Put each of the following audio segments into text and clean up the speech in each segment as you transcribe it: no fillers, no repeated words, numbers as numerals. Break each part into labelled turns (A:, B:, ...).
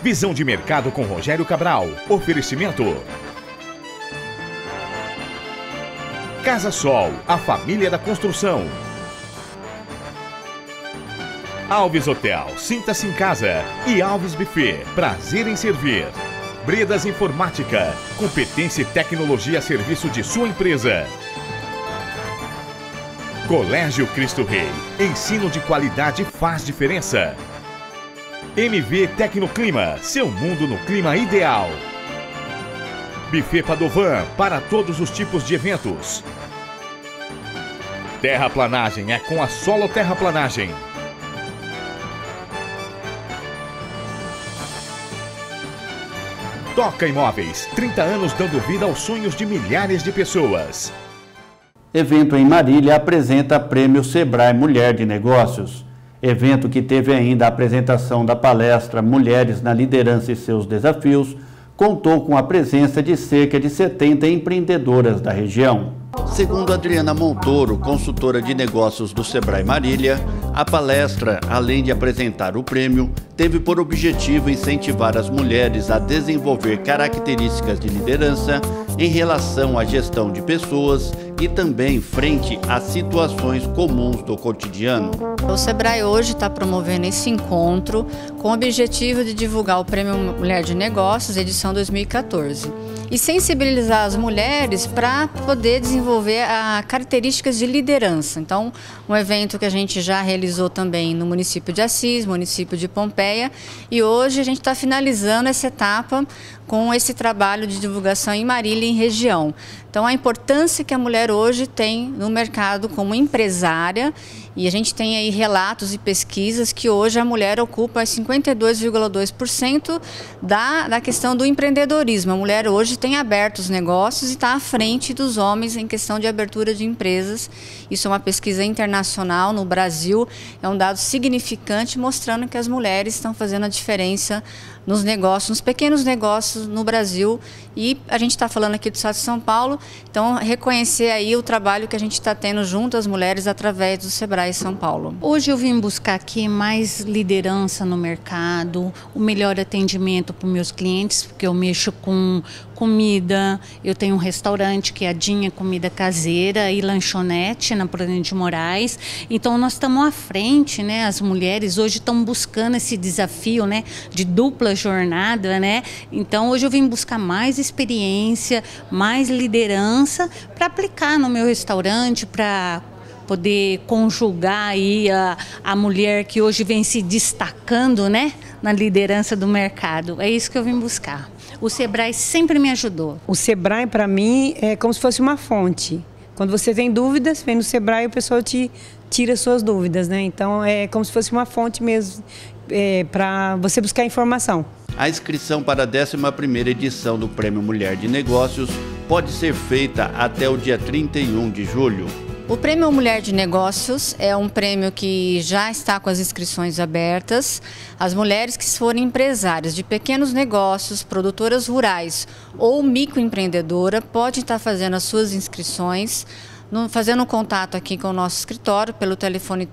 A: Visão de mercado com Rogério Cabral. Oferecimento. Casa Sol, a família da construção. Alves Hotel, sinta-se em casa. E Alves Buffet, prazer em servir. Bredas Informática, competência e tecnologia a serviço de sua empresa. Colégio Cristo Rei, ensino de qualidade faz diferença. MV Tecnoclima, seu mundo no clima ideal. Buffet Padovan, para todos os tipos de eventos. Terraplanagem é com a Solo Terraplanagem. Toca Imóveis, 30 anos dando vida aos sonhos de milhares de pessoas.
B: Evento em Marília apresenta Prêmio Sebrae Mulher de Negócios. Evento que teve ainda a apresentação da palestra Mulheres na Liderança e Seus Desafios, contou com a presença de cerca de 70 empreendedoras da região. Segundo Adriana Montoro, consultora de negócios do Sebrae Marília, a palestra, além de apresentar o prêmio, teve por objetivo incentivar as mulheres a desenvolver características de liderança em relação à gestão de pessoas e também frente às situações comuns do cotidiano.
C: O Sebrae hoje está promovendo esse encontro com o objetivo de divulgar o Prêmio Mulher de Negócios, edição 2014. E sensibilizar as mulheres para poder desenvolver características de liderança. Então, um evento que a gente já realizou também no município de Assis, município de Pompeia, e hoje a gente está finalizando essa etapa com esse trabalho de divulgação em Marília e em região. Então, a importância que a mulher hoje tem no mercado como empresária, e a gente tem aí relatos e pesquisas que hoje a mulher ocupa 52,2% da questão do empreendedorismo. A mulher hoje tem aberto os negócios e está à frente dos homens em questão de abertura de empresas. Isso é uma pesquisa internacional no Brasil, é um dado significante mostrando que as mulheres estão fazendo a diferença nos negócios, nos pequenos negócios no Brasil, e a gente está falando aqui do estado de São Paulo, então reconhecer aí o trabalho que a gente está tendo junto às mulheres através do Sebrae São Paulo.
D: Hoje eu vim buscar aqui mais liderança no mercado, o melhor atendimento para os meus clientes, porque eu mexo com comida, eu tenho um restaurante que é a Dinha Comida Caseira e lanchonete na Prudente de Moraes, então nós estamos à frente, né? As mulheres hoje estão buscando esse desafio, né, de dupla jornada, né? Então hoje eu vim buscar mais experiência, mais liderança para aplicar no meu restaurante, para poder conjugar aí a mulher que hoje vem se destacando, né, na liderança do mercado. É isso que eu vim buscar. O Sebrae sempre me ajudou.
E: O Sebrae, para mim, é como se fosse uma fonte. Quando você tem dúvidas, vem no Sebrae e o pessoal te tira suas dúvidas, né? Então, é como se fosse uma fonte mesmo para você buscar informação.
B: A inscrição para a 11ª edição do Prêmio Mulher de Negócios pode ser feita até o dia 31 de julho.
C: O Prêmio Mulher de Negócios é um prêmio que já está com as inscrições abertas. As mulheres que forem empresárias de pequenos negócios, produtoras rurais ou microempreendedora podem estar fazendo as suas inscrições, fazendo um contato aqui com o nosso escritório pelo telefone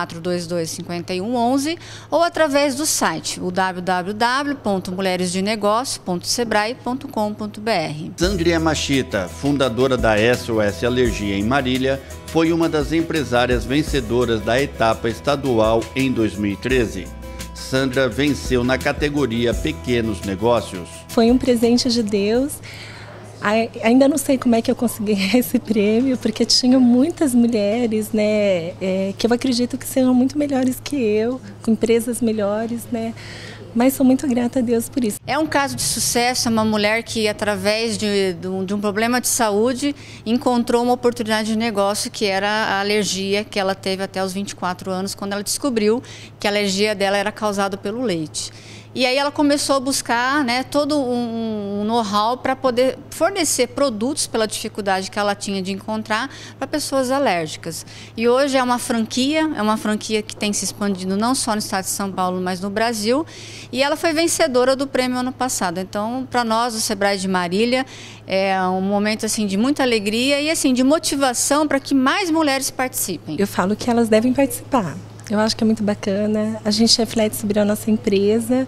C: 3422-5111 ou através do site o www.mulheresdenegócio.sebrae.com.br.
B: Sandria Machita, fundadora da SOS Alergia em Marília, foi uma das empresárias vencedoras da etapa estadual em 2013. Sandra venceu na categoria Pequenos Negócios.
F: Foi um presente de Deus. Ainda não sei como é que eu consegui esse prêmio, porque tinham muitas mulheres, né, que eu acredito que sejam muito melhores que eu, com empresas melhores, né, mas sou muito grata a Deus por isso.
C: É um caso de sucesso, é uma mulher que, através de um problema de saúde, encontrou uma oportunidade de negócio que era a alergia que ela teve até os 24 anos, quando ela descobriu que a alergia dela era causada pelo leite. E aí ela começou a buscar, né, todo um know-how para poder fornecer produtos pela dificuldade que ela tinha de encontrar para pessoas alérgicas. E hoje é uma franquia que tem se expandido não só no estado de São Paulo, mas no Brasil. E ela foi vencedora do prêmio ano passado. Então, para nós, o Sebrae de Marília, é um momento assim de muita alegria e assim de motivação para que mais mulheres participem.
F: Eu falo que elas devem participar. Eu acho que é muito bacana, a gente reflete sobre a nossa empresa,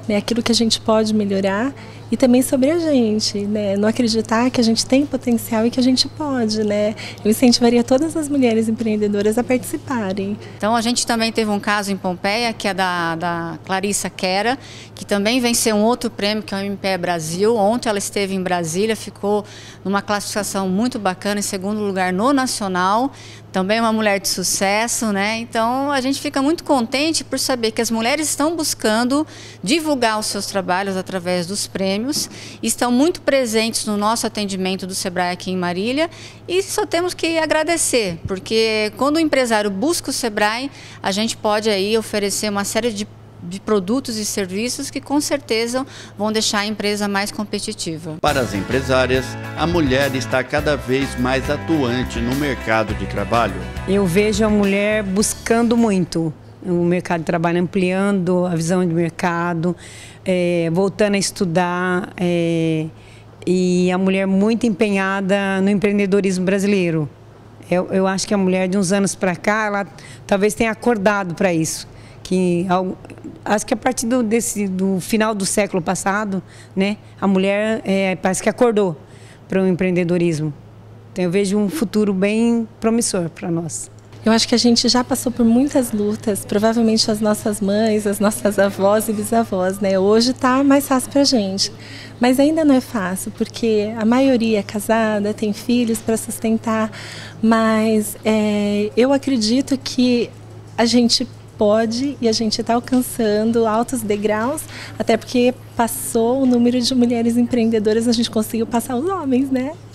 F: né, aquilo que a gente pode melhorar, e também sobre a gente, né, não acreditar que a gente tem potencial e que a gente pode, né. Eu incentivaria todas as mulheres empreendedoras a participarem.
C: Então a gente também teve um caso em Pompeia, que é da Clarissa Quera, que também venceu um outro prêmio, que é o MPE Brasil. Ontem ela esteve em Brasília, ficou numa classificação muito bacana, em segundo lugar no nacional. Também uma mulher de sucesso, né? Então a gente fica muito contente por saber que as mulheres estão buscando divulgar os seus trabalhos através dos prêmios, estão muito presentes no nosso atendimento do Sebrae aqui em Marília, e só temos que agradecer, porque quando o empresário busca o Sebrae, a gente pode aí oferecer uma série de produtos e serviços que com certeza vão deixar a empresa mais competitiva.
B: Para as empresárias, a mulher está cada vez mais atuante no mercado de trabalho.
E: Eu vejo a mulher buscando muito o mercado de trabalho, ampliando a visão de mercado, voltando a estudar, e a mulher muito empenhada no empreendedorismo brasileiro. Eu acho que a mulher de uns anos para cá, ela talvez tenha acordado para isso. Acho que a partir do final do século passado, né, a mulher parece que acordou para o empreendedorismo. Então eu vejo um futuro bem promissor para nós.
F: Eu acho que a gente já passou por muitas lutas, provavelmente as nossas mães, as nossas avós e bisavós, né? Hoje está mais fácil para a gente, mas ainda não é fácil, porque a maioria é casada, tem filhos para sustentar, mas eu acredito que a gente pode, e a gente está alcançando altos degraus, até porque passou o número de mulheres empreendedoras, a gente conseguiu passar os homens, né?